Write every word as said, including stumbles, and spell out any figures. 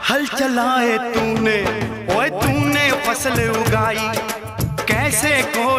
हल चलाए तूने, ओए तूने फसल उगाई, कैसे को